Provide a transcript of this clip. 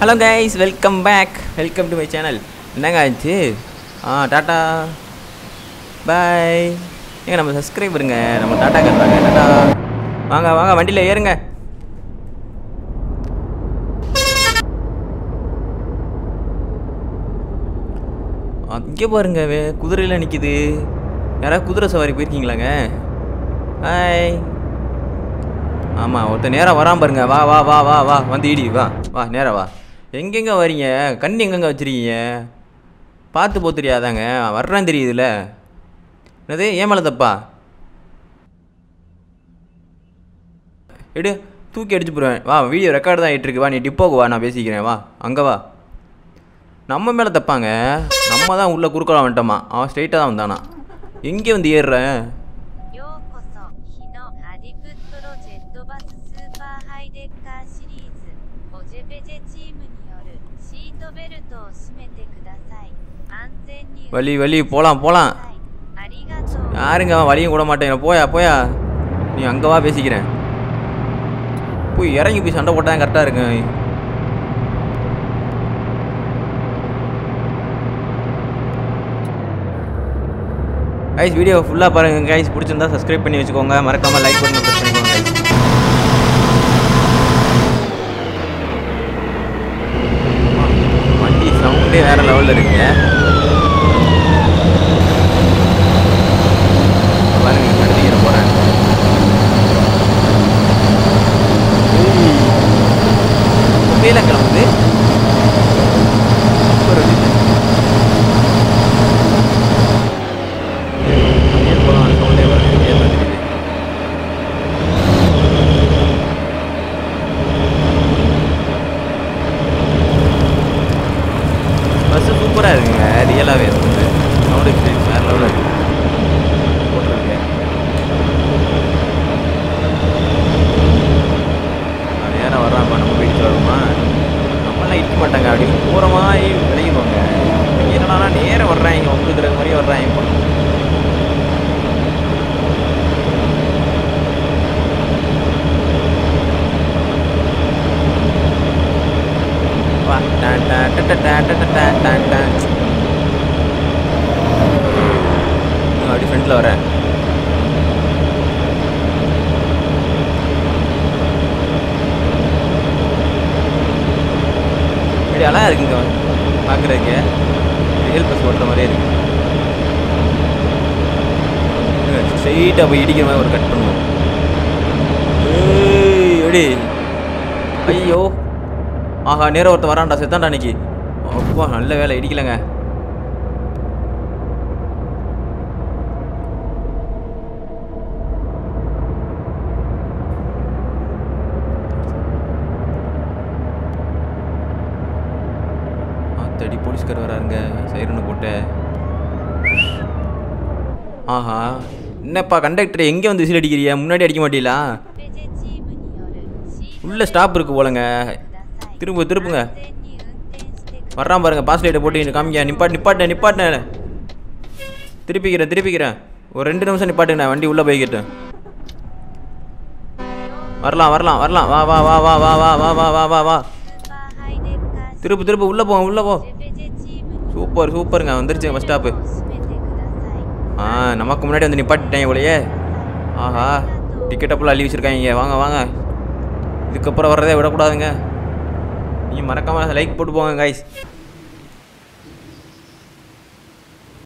Hello guys, welcome back. Welcome to my channel. என்னங்க ஆச்சு? Tata. Bye. ஏங்க நம்ம சப்ஸ்கிரைபருங்க. நம்ம டாடா கறறாங்க. டாடா. வாங்க வாங்க வண்டில ஏறுங்க. அங்க பாருங்க குதிரையில நிக்குது. யாரா குதிரை சவாரி போயிருக்கீங்களாங்க? ஹாய். ஆமா ஒருத்த நேரா வராம பாருங்க. வா வா வா வா வா வந்து இடி வா வா நேரா வா. எங்கெங்க வரீங்க? கண் எங்கெங்க வச்சிருக்கீங்க? பார்த்து போ தெரியாதாங்க? வர்றான் தெரியுதுல்ல. என்னது ஏன் மேலே தப்பா? எடு தூக்கி அடிச்சு போடுவேன். வா வீடியோ ரெக்கார்டு தான் ஆகிட்டு இருக்கு. வா நீ டிப்போக்கு வா, நான் பேசிக்கிறேன். வா அங்கே வா. நம்ம மேலே தப்பாங்க. நம்ம தான் உள்ளே குறுக்கலாம் வந்துட்டோமா. அவன் ஸ்ட்ரெயிட்டாக தான் வந்தானா. எங்கே வந்து ஏறுறேன்? வலி வலி போலாம் போலாம். யாருங்க அவன் வலியும் கூட மாட்டேன். போயா போயா நீ அங்கே வா பேசிக்கிறேன். போய் இறங்கி போய் சண்டை போட்டால் கரெக்டாக இருக்கு. கைஸ் வீடியோ ஃபுல்லாக பாருங்கள் கைஸ். பிடிச்சிருந்தா சப்ஸ்கிரைப் பண்ணி வச்சுக்கோங்க. மறக்காமல் லைக் பண்ணி ப்ரெஸ் பண்ணிக்கோங்க கைஸ். வண்டி சவுண்டே வேறு லெவலில் இருக்குங்க. பாருங்க கடத்திக்கிற போகிறேன். மேலே கிளம்புது. பஸ்ஸு சூப்பராக இருக்குங்க. ரியலாகவே வந்து சவுண்ட் எக்ஸ்பீரியன்ஸ் வேறு லெவலில் இருக்குது. போட்டிருக்கேன் நேரம் வர்றான்ப்பா. நம்ம வீட்டுக்கு வருமா? நம்மளாம் இட்டு மாட்டாங்க. அப்படி போகிற மாதிரி விளையுவாங்க. என்னன்னா நேரம் வர்றாங்க. உங்களுக்கு மாதிரி வர்றாங்க. இப்போ அப்படி ஃப்ரெண்டில் வரேன். இப்படி அழகாக இருக்குங்க பார்க்குறதுக்கு. ரியல் பஸ் ஓட்டுற மாதிரியே இருக்கு. ஸ்ட்ரெயிட்டாக போய் இடிக்கிற மாதிரி ஒரு கட் பண்ணுவோம். எப்படி ஐயோ ஆஹா நேரம் ஒருத்தர் வரான்டா. செத்தான்டா அன்னைக்கு. அப்பா நல்ல வேலை இடிக்கலைங்க. ஆத்தடி போலீஸ்கார் வராருங்க. சைரனு போட்டு. ஆஹா என்னப்பா கண்டக்டர் எங்கே வந்து விசில் அடிக்கிறியா? முன்னாடி அடிக்க மாட்டீங்களா? உள்ள ஸ்டாப் இருக்கு போலங்க. திருப்புங்க. வர்றான் பாருங்க. பாஸ் லைட்டை போட்டு காமிக்க. நிப்பாட்டினேன். திருப்பிக்கிறேன். ஒரு 2 நிமிஷம் நிப்பாட்டுங்க. வண்டி உள்ளே போய்கிட்டேன். வரலாம் வா வா வா வா வா வா வா வா வா வா வா. திருப்பு உள்ளே போ. சூப்பருங்க. வந்துருச்சுங்க பஸ் ஸ்டாப்பு. நமக்கு முன்னாடி வந்து நிப்பாட்டிட்டேன் இவ்வளையே. ஆஹா டிக்கெட்டை ஃபுல்லாக அள்ளி வச்சுருக்காங்க. வாங்க இதுக்கப்புறம் வர்றதே விடக்கூடாதுங்க. நீங்கள் மறக்காமல் லைக் போட்டு போங்க கைஸ்.